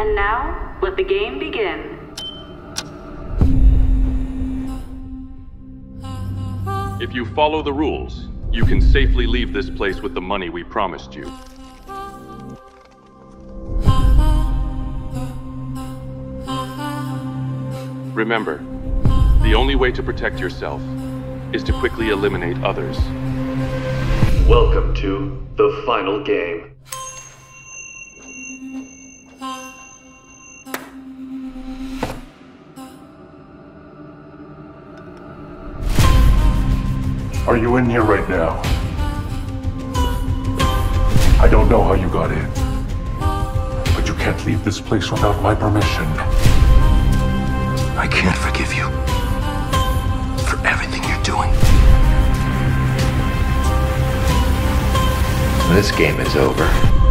And now, let the game begin. If you follow the rules, you can safely leave this place with the money we promised you. Remember, the only way to protect yourself is to quickly eliminate others. Welcome to the final game. Are you in here right now? I don't know how you got in, but you can't leave this place without my permission. I can't forgive you for everything you're doing. This game is over.